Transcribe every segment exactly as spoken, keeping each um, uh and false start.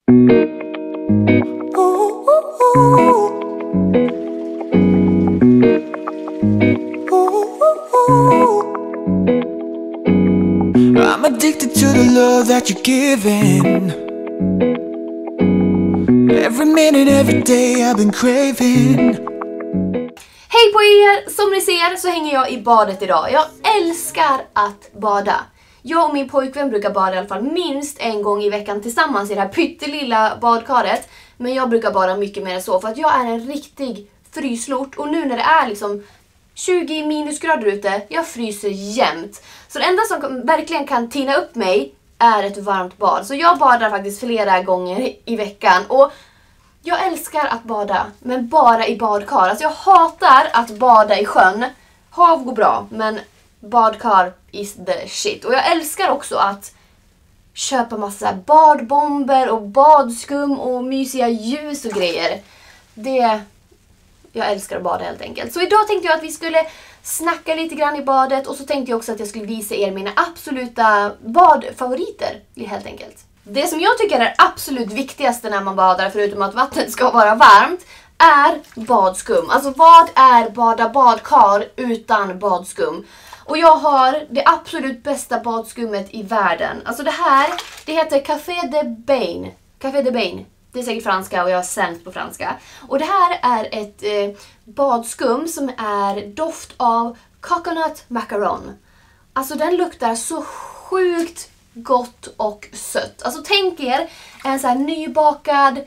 I'm addicted to the love that you're giving. Every minute, every day I've been craving. Hej på er! Som ni ser så hänger jag i badet idag. Jag älskar att bada. Jag och min pojkvän brukar bada i alla fall minst en gång i veckan tillsammans i det här pyttelilla badkaret. Men jag brukar bada mycket mer än så för att jag är en riktig fryslort. Och nu när det är liksom tjugo minusgrader ute, jag fryser jämt. Så det enda som verkligen kan tina upp mig är ett varmt bad. Så jag badar faktiskt flera gånger i veckan. Och jag älskar att bada, men bara i badkar. Alltså jag hatar att bada i sjön. Hav går bra, men badkar is the shit. Och jag älskar också att köpa massa badbomber och badskum och mysiga ljus och grejer. Det... Jag älskar att bada helt enkelt. Så idag tänkte jag att vi skulle snacka lite grann i badet. Och så tänkte jag också att jag skulle visa er mina absoluta badfavoriter helt enkelt. Det som jag tycker är absolut viktigaste när man badar, förutom att vattnet ska vara varmt, är badskum. Alltså vad är bada badkar utan badskum? Och jag har det absolut bästa badskummet i världen. Alltså det här, det heter Café de Bain. Café de Bain. Det är säkert franska och jag är sämst på franska. Och det här är ett eh, badskum som är doft av coconut macaron. Alltså den luktar så sjukt gott och sött. Alltså tänk er en så här nybakad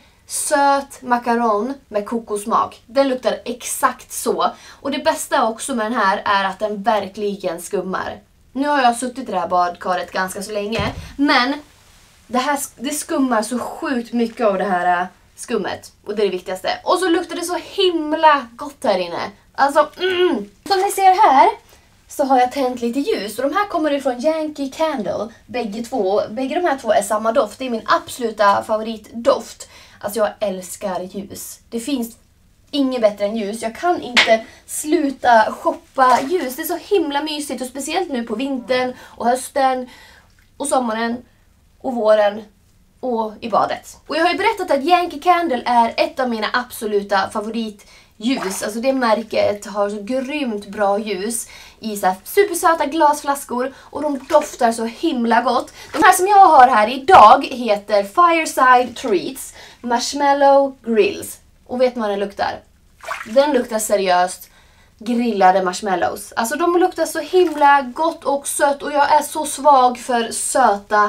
söt macaron med kokosmak. Den luktar exakt så. Och det bästa också med den här är att den verkligen skummar. Nu har jag suttit i det här badkaret ganska så länge, men det här det skummar så sjukt mycket av det här skummet. Och det är det viktigaste. Och så luktar det så himla gott här inne. Alltså, mm. Som ni ser här så har jag tänt lite ljus. Och de här kommer ifrån Yankee Candle. Bägge två. Bägge de här två är samma doft. Det är min absoluta favoritdoft. Alltså jag älskar ljus. Det finns inget bättre än ljus. Jag kan inte sluta shoppa ljus. Det är så himla mysigt. Och speciellt nu på vintern och hösten och sommaren och våren och i badet. Och jag har ju berättat att Yankee Candle är ett av mina absoluta favoritljus. Alltså det märket har så grymt bra ljus i så här supersöta glasflaskor och de doftar så himla gott. De här som jag har här idag heter Fireside Treats Marshmallow Grills. Och vet man vad den luktar? Den luktar seriöst grillade marshmallows. Alltså de luktar så himla gott och sött och jag är så svag för söta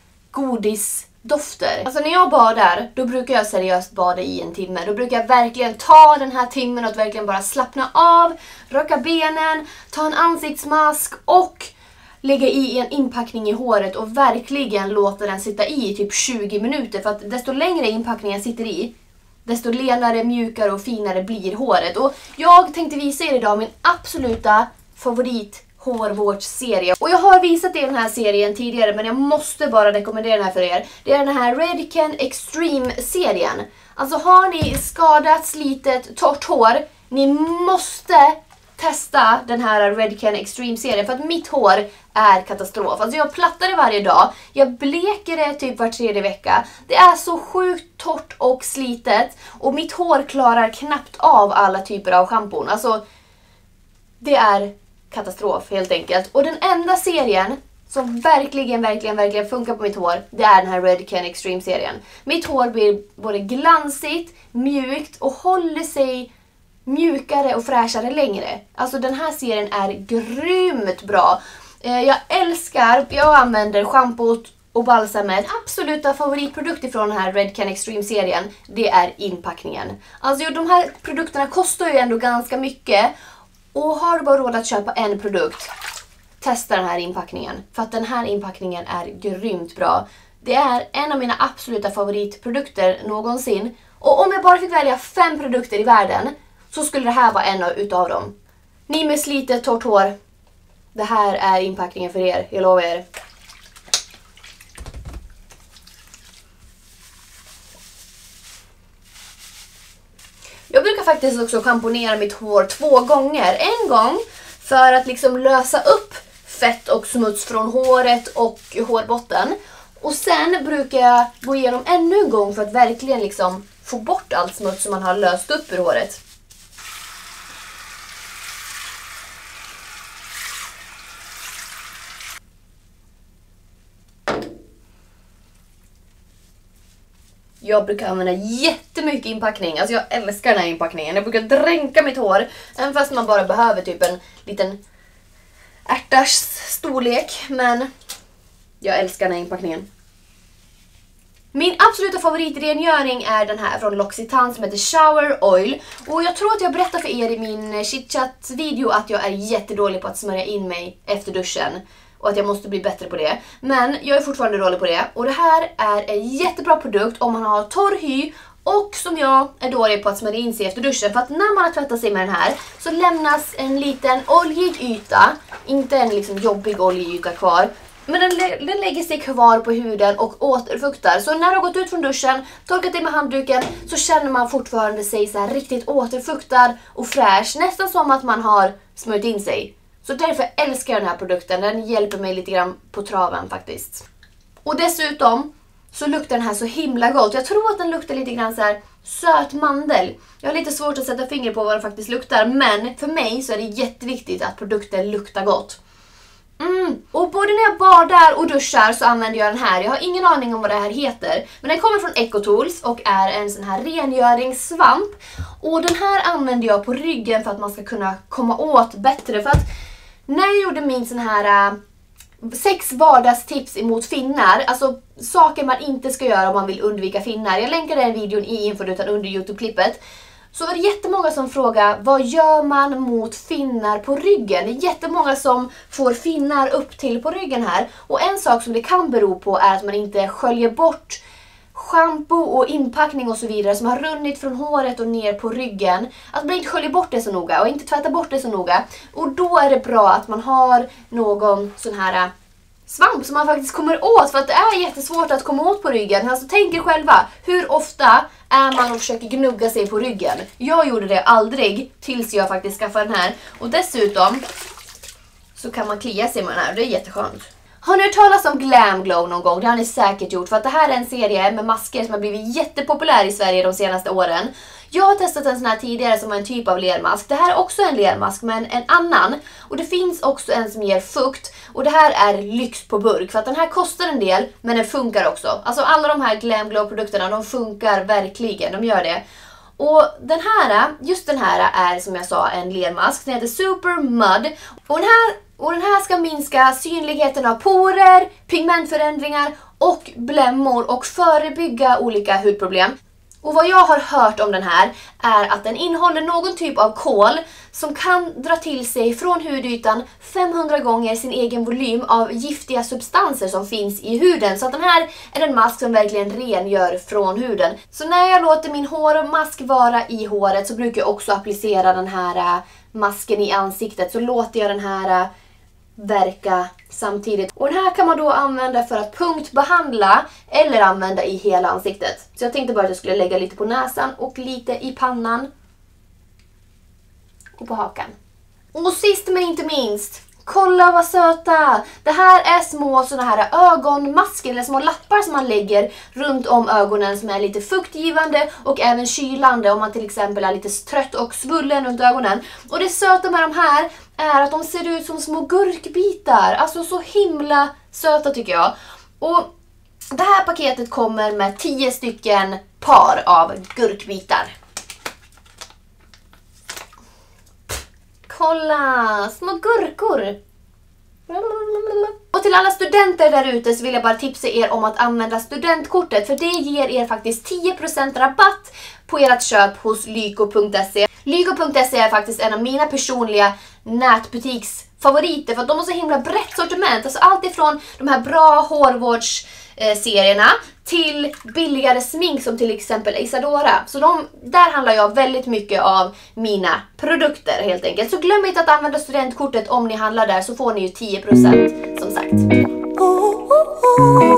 godisdofter. Alltså när jag badar, då brukar jag seriöst bada i en timme. Då brukar jag verkligen ta den här timmen och verkligen bara slappna av, röka benen, ta en ansiktsmask och lägga i en inpackning i håret och verkligen låta den sitta i typ tjugo minuter. För att desto längre inpackningen sitter i, desto lenare, mjukare och finare blir håret. Och jag tänkte visa er idag min absoluta favorit hårvårdsserie. Och jag har visat er den här serien tidigare, men jag måste bara rekommendera den här för er. Det är den här Redken Extreme-serien. Alltså har ni skadat, slitet, torrt hår, ni måste testa den här Redken Extreme-serien. För att mitt hår är katastrof. Alltså jag plattar det varje dag. Jag bleker det typ var tredje vecka. Det är så sjukt torrt och slitet. Och mitt hår klarar knappt av alla typer av schampon. Alltså det är katastrof helt enkelt. Och den enda serien som verkligen, verkligen, verkligen funkar på mitt hår, det är den här Redken Extreme-serien. Mitt hår blir både glansigt, mjukt och håller sig mjukare och fräschare längre. Alltså den här serien är grymt bra. Jag älskar, jag använder schampot och balsamet. Absoluta favoritprodukt från den här Redken Extreme-serien, det är inpackningen. Alltså de här produkterna kostar ju ändå ganska mycket. Och har du bara råd att köpa en produkt, testa den här inpackningen. För att den här inpackningen är grymt bra. Det är en av mina absoluta favoritprodukter någonsin. Och om jag bara fick välja fem produkter i världen, så skulle det här vara en utav dem. Ni med slitet torrt hår, det här är inpackningen för er, jag lovar er. Jag brukar faktiskt också schamponera mitt hår två gånger. En gång för att liksom lösa upp fett och smuts från håret och hårbotten. Och sen brukar jag gå igenom ännu en gång för att verkligen liksom få bort allt smuts som man har löst upp ur håret. Jag brukar använda jättemycket inpackning. Alltså jag älskar den här inpackningen. Jag brukar dränka mitt hår. Även fast man bara behöver typ en liten ärtars storlek. Men jag älskar den här inpackningen. Min absoluta favoritrengöring är den här från L'Occitane som heter Shower Oil. Och jag tror att jag berättade för er i min chitchat-video att jag är jättedålig på att smörja in mig efter duschen. Och att jag måste bli bättre på det. Men jag är fortfarande dålig på det. Och det här är en jättebra produkt om man har torr hy. Och som jag är dålig på att smörja in sig efter duschen. För att när man har tvättat sig med den här så lämnas en liten oljig yta. Inte en liksom jobbig oljig yta kvar. Men den, den lägger sig kvar på huden och återfuktar. Så när du har gått ut från duschen, torkat dig med handduken, så känner man fortfarande sig så här riktigt återfuktad och fräsch. Nästan som att man har smörjt in sig. Så därför älskar jag den här produkten. Den hjälper mig lite grann på traven faktiskt. Och dessutom så luktar den här så himla gott. Jag tror att den luktar lite grann så här söt mandel. Jag har lite svårt att sätta finger på vad den faktiskt luktar. Men för mig så är det jätteviktigt att produkten luktar gott. Mm. Och både när jag badar och duschar så använder jag den här. Jag har ingen aning om vad det här heter. Men den kommer från Ecotools och är en sån här rengöringssvamp. Och den här använder jag på ryggen för att man ska kunna komma åt bättre. För att när jag gjorde min sån här äh, sex vardagstips emot finnar, alltså saker man inte ska göra om man vill undvika finnar. Jag länkar den videon i inforutan under YouTube-klippet. Så var det jättemånga som frågar, vad gör man mot finnar på ryggen? Det är jättemånga som får finnar upp till på ryggen här. Och en sak som det kan bero på är att man inte sköljer bort shampoo och inpackning och så vidare som har runnit från håret och ner på ryggen. Att man inte sköljer bort det så noga och inte tvättar bort det så noga. Och då är det bra att man har någon sån här svamp som man faktiskt kommer åt, för att det är jättesvårt att komma åt på ryggen. Alltså tänk er själva, hur ofta är man och försöker gnugga sig på ryggen? Jag gjorde det aldrig tills jag faktiskt skaffade den här. Och dessutom så kan man klia sig med den här, det är jätteskönt. Har ni hört talas om Glam Glow någon gång? Det har ni säkert gjort, för att det här är en serie med masker som har blivit jättepopulär i Sverige de senaste åren. Jag har testat en sån här tidigare som är en typ av lermask. Det här är också en lermask men en annan. Och det finns också en som ger fukt. Och det här är lyx på burk. För att den här kostar en del men den funkar också. Alltså alla de här Glam Glow produkterna, de funkar verkligen. De gör det. Och den här, just den här är som jag sa en lermask. Den heter Super Mud. Och den här... Och den här ska minska synligheten av porer, pigmentförändringar och blämmor och förebygga olika hudproblem. Och vad jag har hört om den här är att den innehåller någon typ av kol som kan dra till sig från hudytan femhundra gånger sin egen volym av giftiga substanser som finns i huden. Så att den här är en mask som verkligen rengör från huden. Så när jag låter min hårmask vara i håret så brukar jag också applicera den här masken i ansiktet. Så låter jag den här verka samtidigt. Och den här kan man då använda för att punktbehandla eller använda i hela ansiktet. Så jag tänkte bara att jag skulle lägga lite på näsan och lite i pannan. Och på hakan. Och sist men inte minst, kolla vad söta! Det här är små såna här ögonmasker eller små lappar som man lägger runt om ögonen som är lite fuktgivande och även kylande om man till exempel är lite trött och svullen runt ögonen. Och det söta med de här är att de ser ut som små gurkbitar. Alltså så himla söta tycker jag. Och det här paketet kommer med tio stycken par av gurkbitar. Kolla, små gurkor. Och till alla studenter där ute så vill jag bara tipsa er om att använda studentkortet. För det ger er faktiskt tio procent rabatt på ert köp hos lyko punkt se. lyko punkt se är faktiskt en av mina personliga nätbutiksfavoriter. För att de har så himla brett sortiment. Alltså allt ifrån de här bra hårvårdsserierna till billigare smink som till exempel Isadora. Så de, där handlar jag väldigt mycket av mina produkter helt enkelt. Så glöm inte att använda studentkortet om ni handlar där, så får ni ju tio procent som sagt.